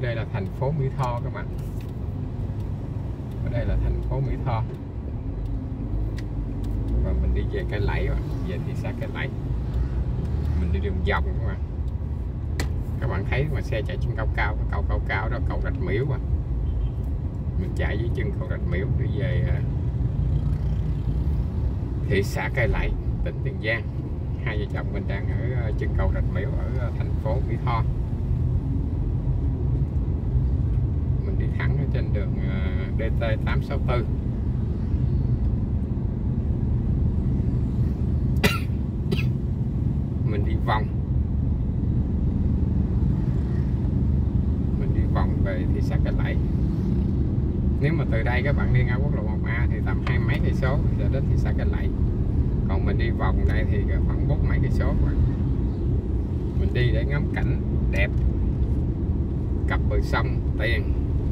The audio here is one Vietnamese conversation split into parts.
đây là thành phố Mỹ Tho các bạn. Ở đây là thành phố Mỹ Tho. Và mình đi về Cai Lậy rồi, về thị xã Cai Lậy. Mình đi đường vòng các bạn. Các bạn thấy mà xe chạy trên cao cao, cầu cao đó, cầu Rạch Miễu mà. Mình chạy dưới chân cầu Rạch Miễu đi về thị xã Cai Lậy, tỉnh Tiền Giang. Hai vợ chồng mình đang ở chân cầu Rạch Miễu ở thành phố Mỹ Tho. Mình đi thẳng ở trên đường DT864. Mình đi vòng. Mình đi vòng về thị xã Cai Lậy. Nếu mà từ đây các bạn đi ngang quốc lộ 1A thì tầm 20 mấy cây số sẽ đến thị xã Cai Lậy. Còn mình đi vòng đây thì khoảng 40 mấy cây số. Mình đi để ngắm cảnh đẹp cặp bờ sông Tiền.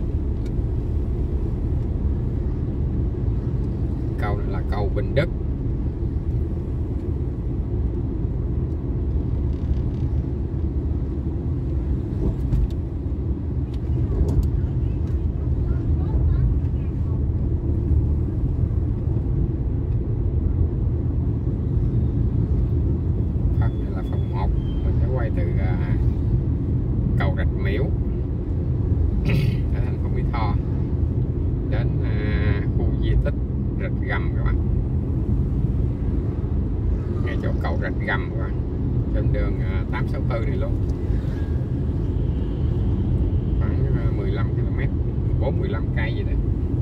Cầu này là cầu Bình Đức. Từ cầu Rạch Miễu ở thành phố Mỹ Tho đến khu di tích Rạch Gầm các bạn, ngay chỗ cầu Rạch Gầm các bạn, trên đường 864 này luôn, khoảng 15 km, 4-15 cây gì đấy.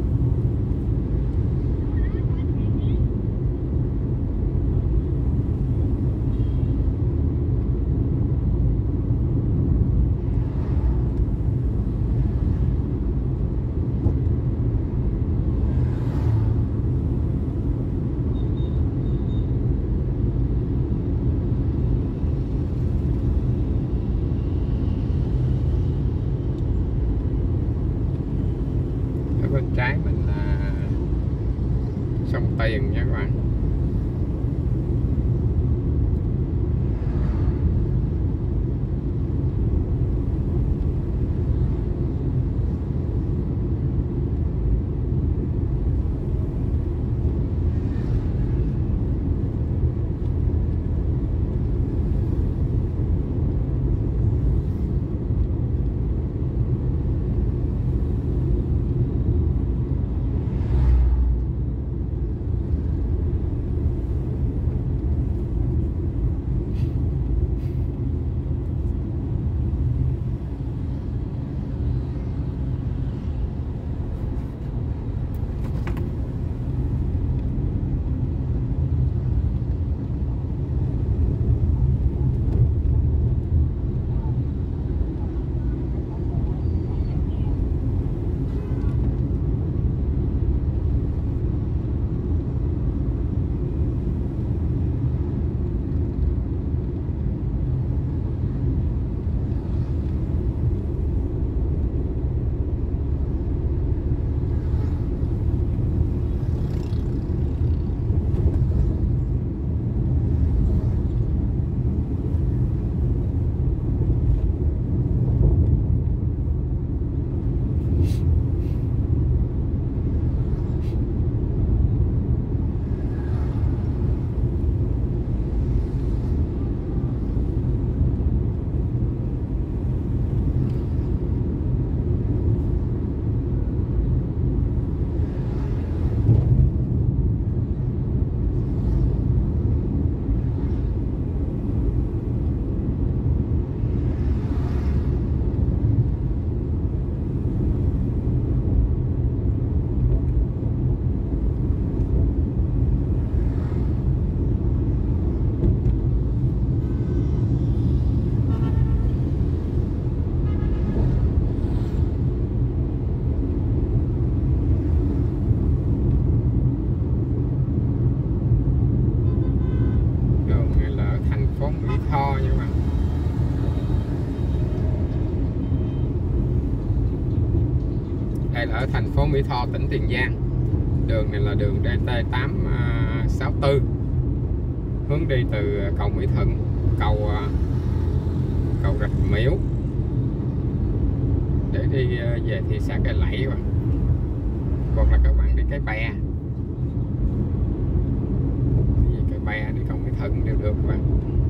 Bên trái mình là sông Tiền nha các bạn. Đây là ở thành phố Mỹ Tho, tỉnh Tiền Giang. Đường này là đường DT864, hướng đi từ cầu Mỹ Thuận, cầu Rạch Miễu để đi về thị xã Cai Lậy các bạn, hoặc là các bạn đi Cái Bè, đi Cái Bè đi Cầu Mỹ Thuận đều được các bạn.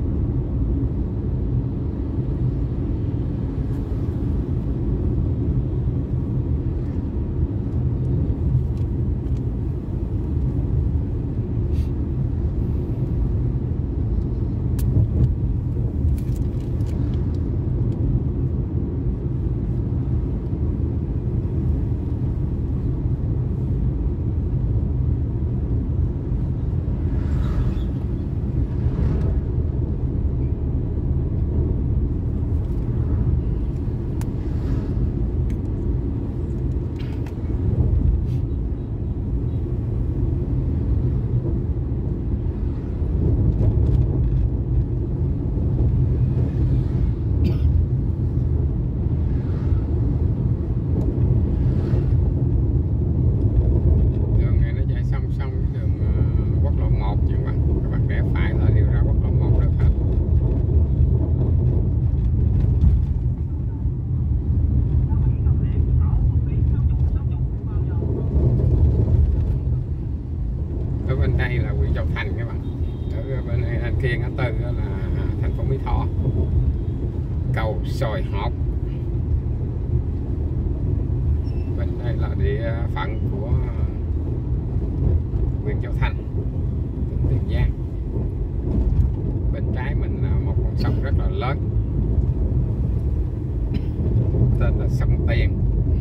Bên đây là huyện Châu Thành các bạn, ở bên kia ngã tư đó là thành phố Mỹ Tho, cầu Sòi Hộp. Bên đây là địa phận của huyện Châu Thành, tỉnh Tiền Giang. Bên trái mình là một con sông rất là lớn tên là sông Tiền.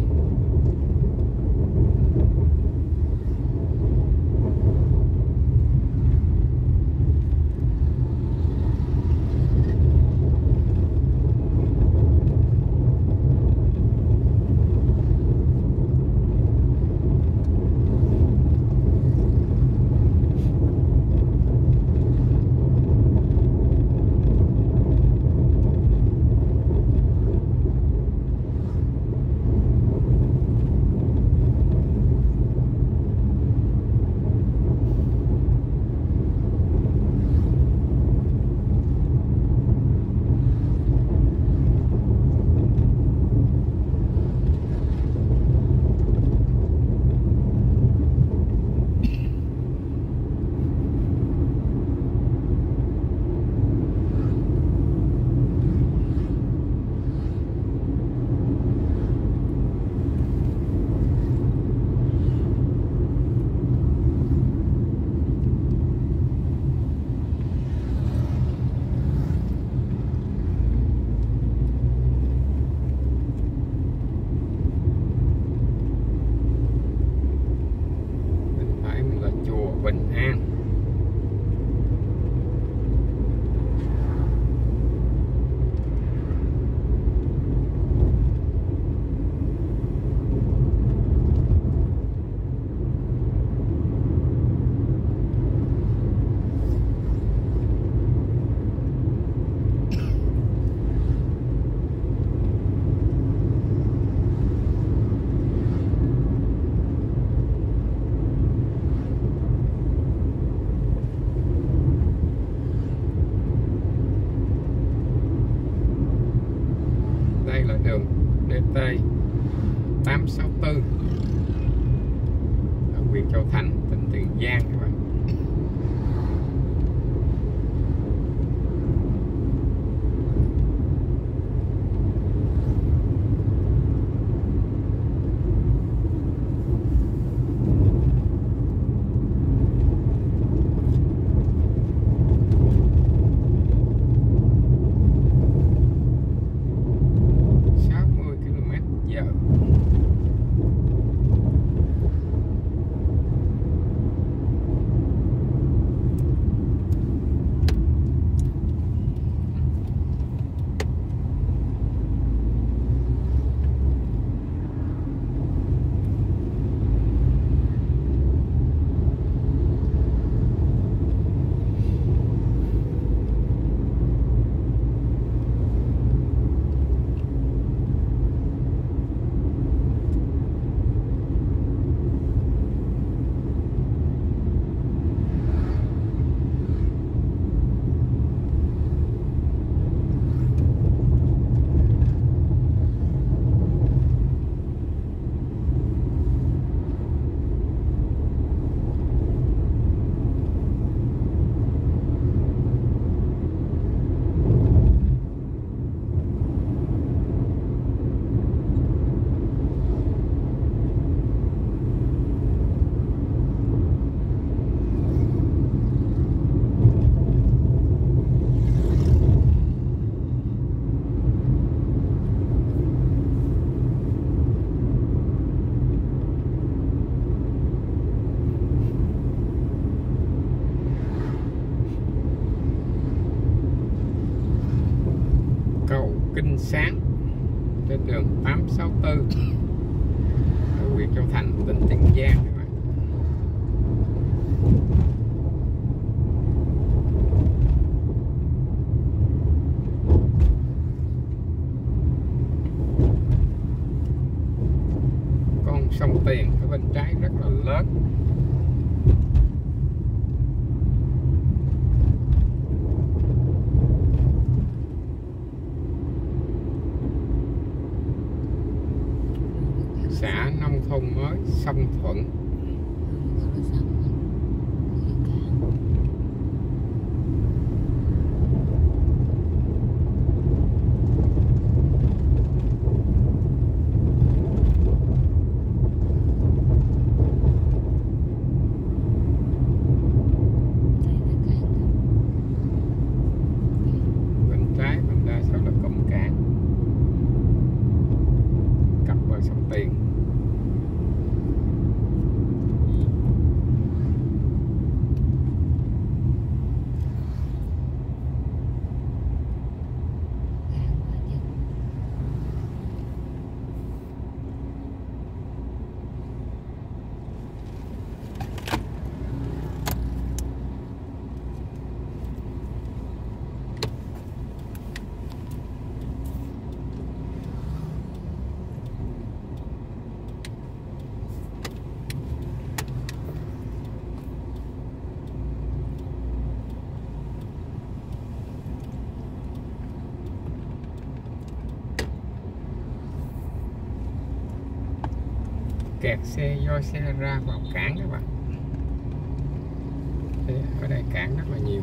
Bình An. Đây là đường DT 864 ở huyện Châu Thành, tỉnh Tiền Giang các bạn. Kinh Sáng trên đường 864 ở huyện Châu Thành, tỉnh Tiền Giang các bạn. Con sông Tiền ở bên trái rất là lớn. Xã nông thôn mới Sông Thuận. Bên trái bên đa số là cụm cảng cặp bờ sông Tiền. Kẹt xe do xe ra vào cảng các bạn. Ở đây cảng rất là nhiều.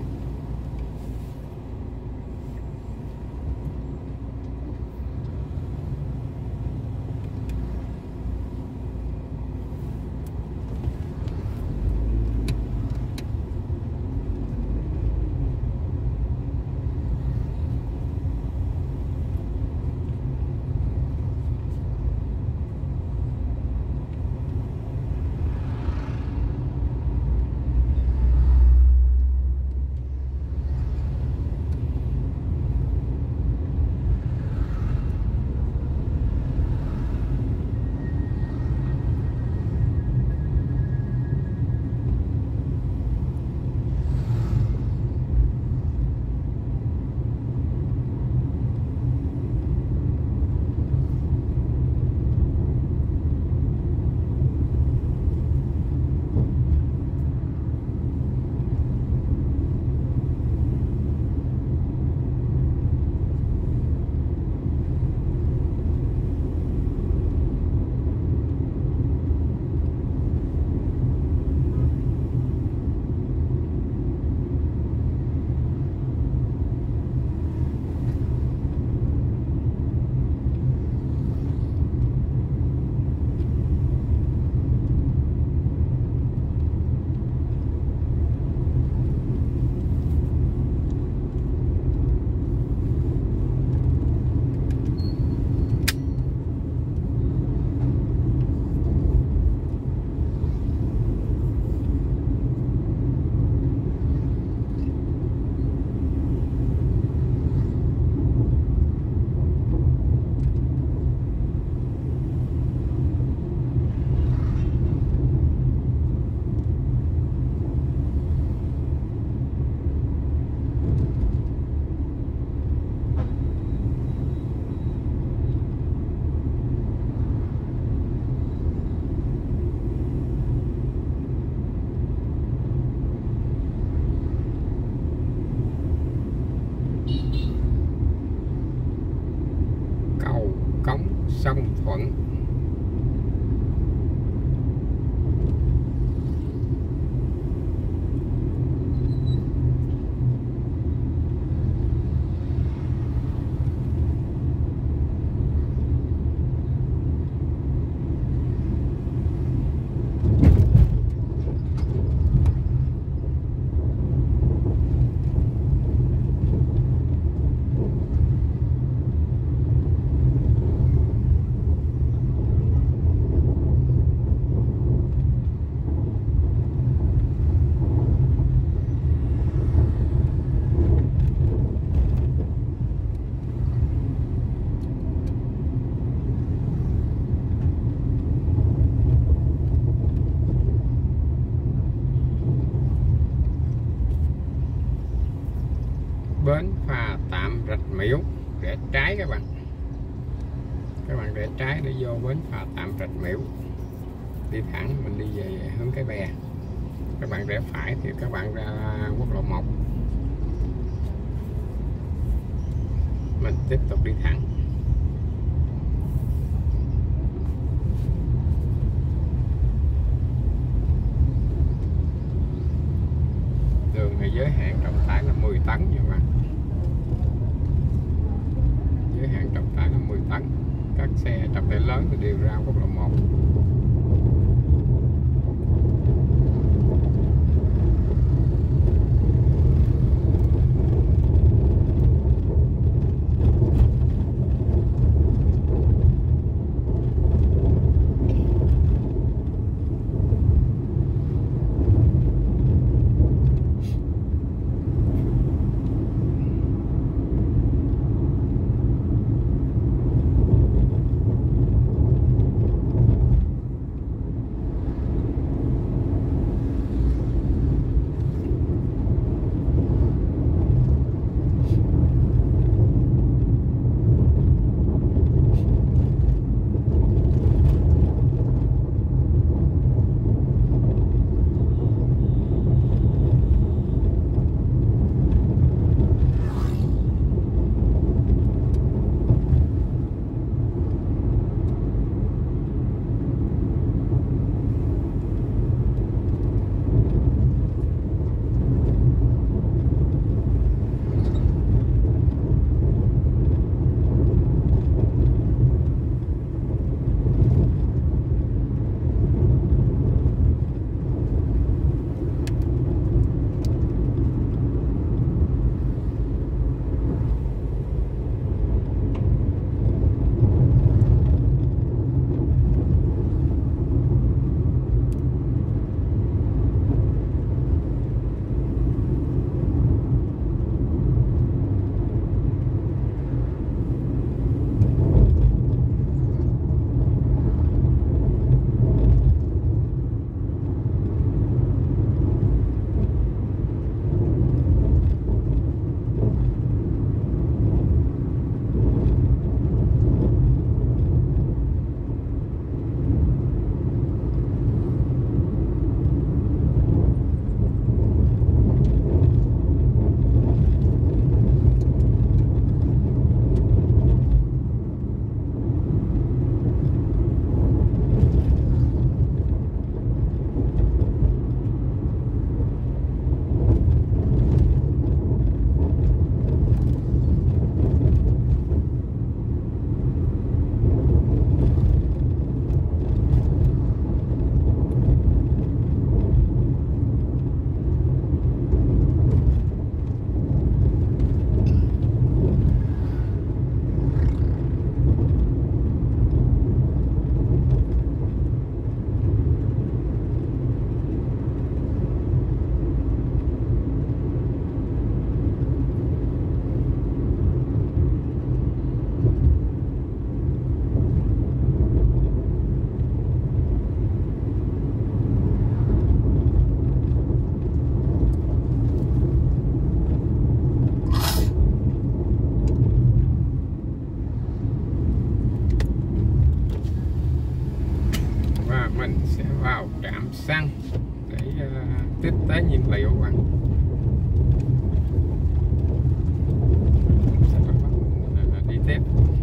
Sông Thuận. Miễu, rẽ trái các bạn rẽ trái để vô bến phà tạm Rạch Miễu, đi thẳng mình đi về hướng Cái Bè. Các bạn rẽ phải thì các bạn ra quốc lộ 1, mình tiếp tục đi thẳng. Đường này giới hạn trọng tải là 10 tấn nha các bạn, giới hạn trọng tải là 10 tấn. Các xe trọng tải lớn thì đều ra quốc lộ 1. Mình sẽ vào trạm xăng để tiếp tế nhiên liệu các bạn. Sẽ đi tiếp.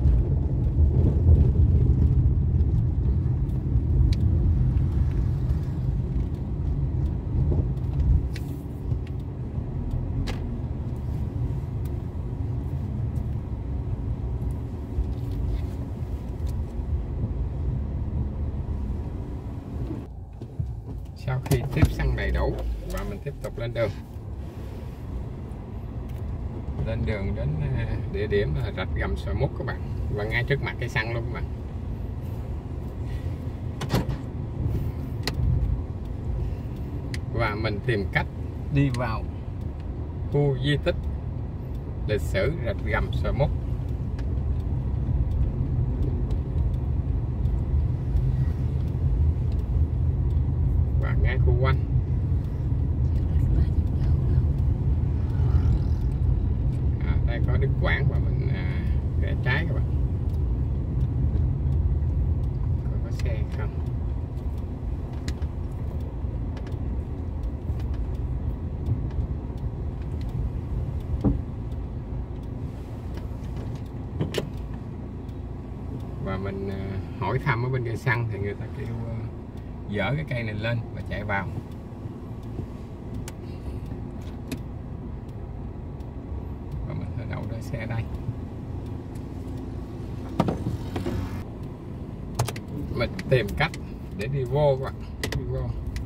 Sau khi tiếp xăng đầy đủ và mình tiếp tục lên đường đến địa điểm là rạch Gầm Sò Mút các bạn, và ngay trước mặt cây xăng luôn các bạn. Và mình tìm cách đi vào khu di tích lịch sử rạch Gầm Sò Mút. Và ngay khu quanh đây có Đức Quảng và mình xe không. Và mình hỏi thăm ở bên cây xăng thì người ta kêu dỡ cái cây này lên và chạy vào. Và mình sẽ đậu đỗ xe đây. Mình tìm cách để đi vô các bạn, đi vô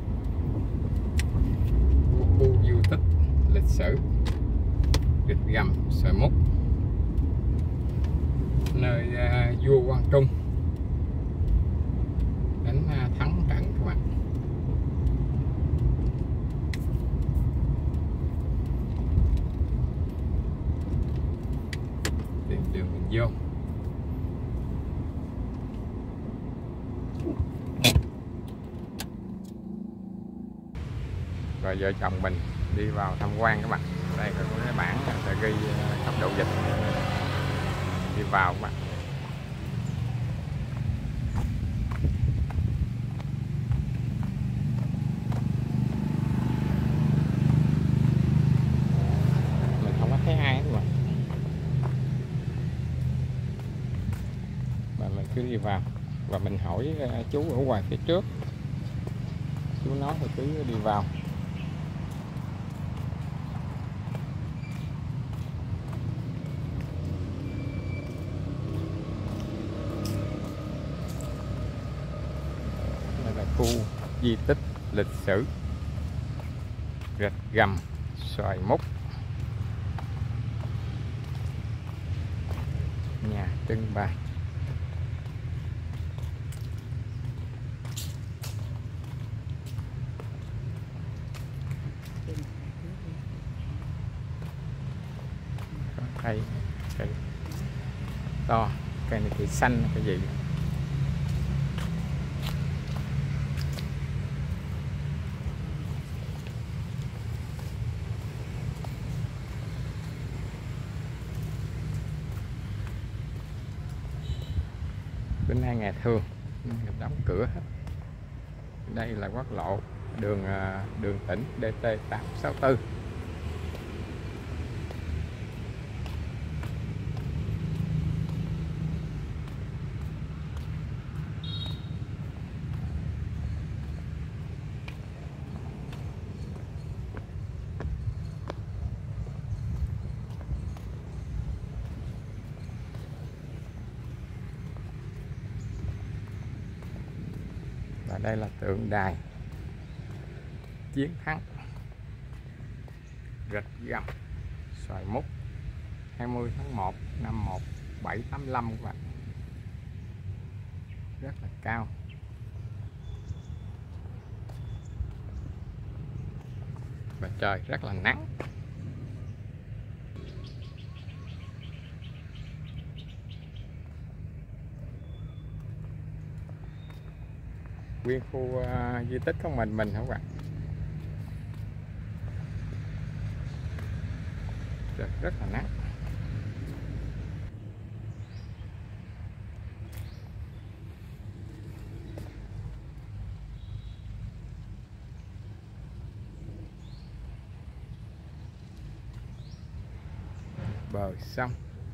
khu du tích lịch sử Rạch Gầm Xoài Múc, nơi vua Quang Trung đánh thắng trận các bạn. Tìm đường mình vô. Rồi vợ chồng mình đi vào tham quan các bạn. Đây có cái bảng sẽ ghi cấp độ dịch. Đi vào các bạn. Mình không có thấy ai hết mà. Và mình cứ đi vào và mình hỏi chú ở ngoài phía trước. Chú nói thì cứ đi vào. Đây là khu di tích lịch sử Rạch Gầm Xoài Múc, nhà trưng bày. Có cây to, cây này cây xanh, cái gì bữa nay ngày thường đóng cửa hết. Đây là quốc lộ đường tỉnh DT 864. Và đây là tượng đài chiến thắng Rạch Gầm Xoài Múc 20 tháng 1 năm 1785 các bạn. Rất là cao. Và trời rất là nắng. Nguyên khu di tích của mình không bạn. Rất là nắng. Bờ sông.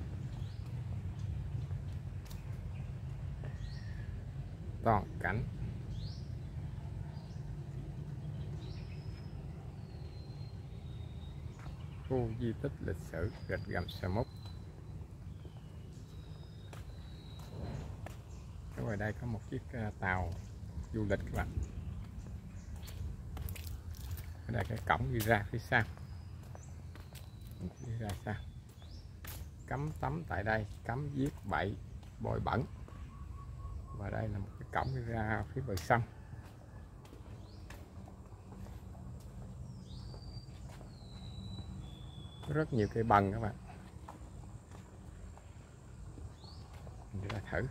Toàn cảnh khu di tích lịch sử Rạch Gầm Xoài Múc. Ở ngoài đây có một chiếc tàu du lịch các bạn. Ở đây cái cổng đi ra phía sau. Đi ra sao? Cấm tắm tại đây, cấm giết bậy, bồi bẩn. Và đây là một cái cổng đi ra phía bờ sông. Rất nhiều cây bần các bạn. Mình ra thử.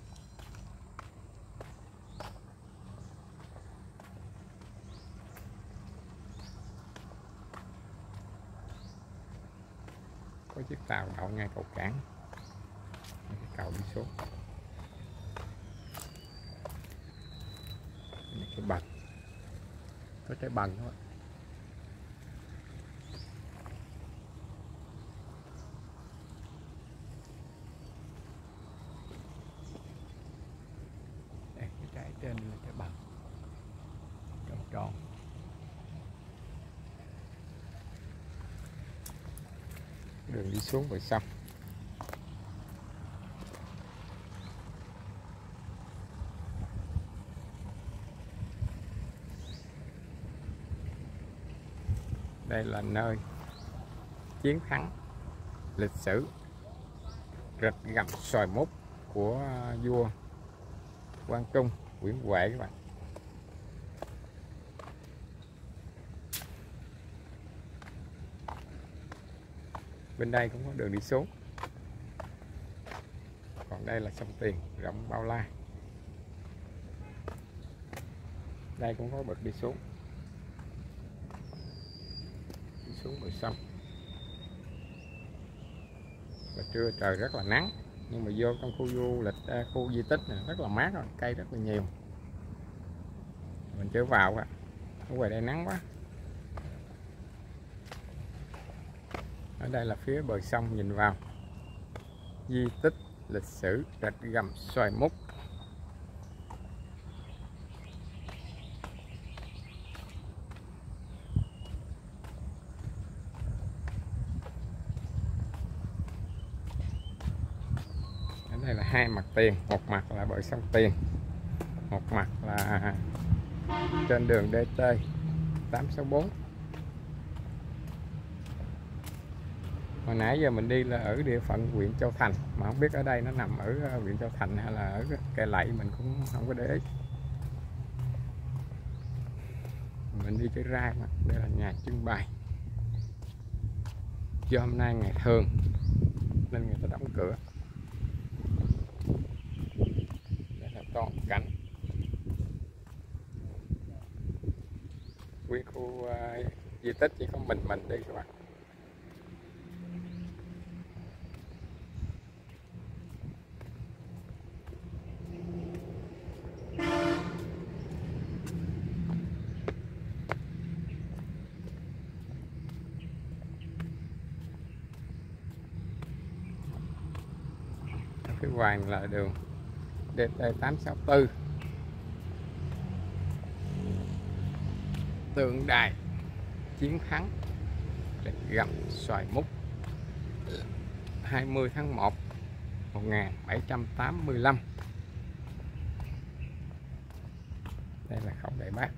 Có chiếc tàu đậu ngay cầu cảng. Cái cầu đi xuống. Cái bằng, có trái bằng đó. Đây, cái trái trên là trái bằng tròn tròn. Đường đi xuống bờ sông. Đây là nơi chiến thắng lịch sử rạch gầm Xoài Múc của vua Quang Trung, Nguyễn Huệ các bạn. Bên đây cũng có đường đi xuống. Còn đây là sông Tiền rộng bao la. Đây cũng có bậc đi xuống. Đi xuống bờ sông. Và trưa trời rất là nắng, nhưng mà vô trong khu du lịch, khu di tích này rất là mát rồi, cây rất là nhiều. Mình chưa vào á, ở ngoài đây nắng quá. Ở đây là phía bờ sông nhìn vào di tích lịch sử rạch gầm Xoài Múc. Ở đây là hai mặt tiền, một mặt là bờ sông Tiền, một mặt là trên đường DT 864. Hồi nãy giờ mình đi là ở địa phận huyện Châu Thành, mà không biết ở đây nó nằm ở huyện Châu Thành hay là ở Cai Lậy, mình cũng không có để ý. Mình đi tới ra mà đây là nhà trưng bày. Do hôm nay ngày thường nên người ta đóng cửa. Đây là toàn cảnh nguyên khu di tích chỉ có mình đi các bạn. Phía ngoài là đường DT 864, tượng đài chiến thắng rạch gầm Xoài Múc 20 tháng 1 1785. Đây là khổng Đại Bác.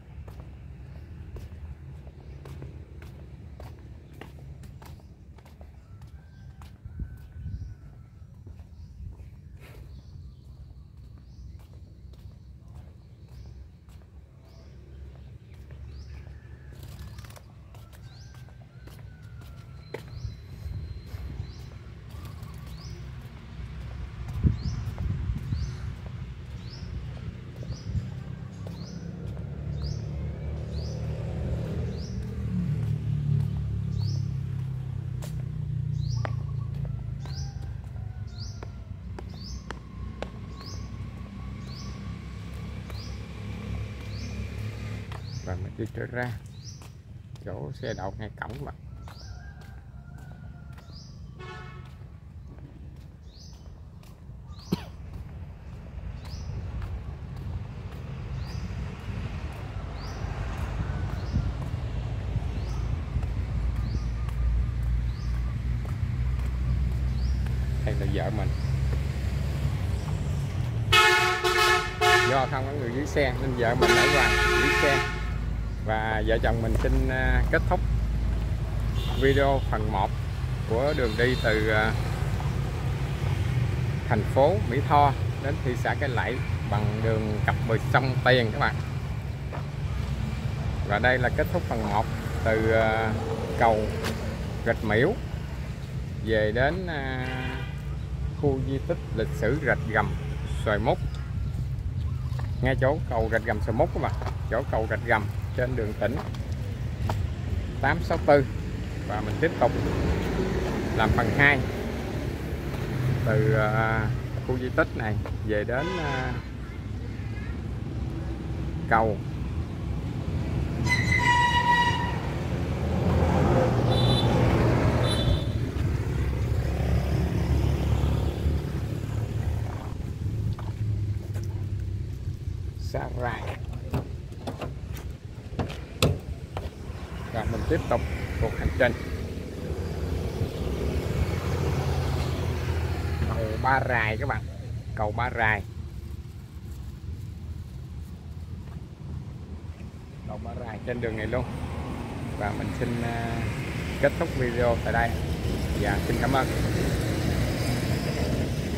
Và mình đi trở ra chỗ xe đậu ngay cổng mà. Đây là vợ mình. Do không có người dưới xe nên vợ mình ở ngoài dưới xe. Và vợ chồng mình xin kết thúc video phần 1 của đường đi từ thành phố Mỹ Tho đến thị xã Cai Lậy bằng đường cặp bờ sông Tiền các bạn. Và đây là kết thúc phần 1 từ cầu Rạch Miễu về đến khu di tích lịch sử rạch gầm Xoài Múc, ngay chỗ cầu rạch gầm Xoài Múc các bạn, chỗ cầu rạch gầm trên đường tỉnh 864. Và mình tiếp tục làm phần 2 từ khu di tích này về đến cầu Sa Rài. Rồi mình tiếp tục cuộc hành trình. Cầu Ba Rài các bạn, cầu Ba Rài. Cầu Ba Rài trên đường này luôn. Và mình xin kết thúc video tại đây. Dạ xin cảm ơn.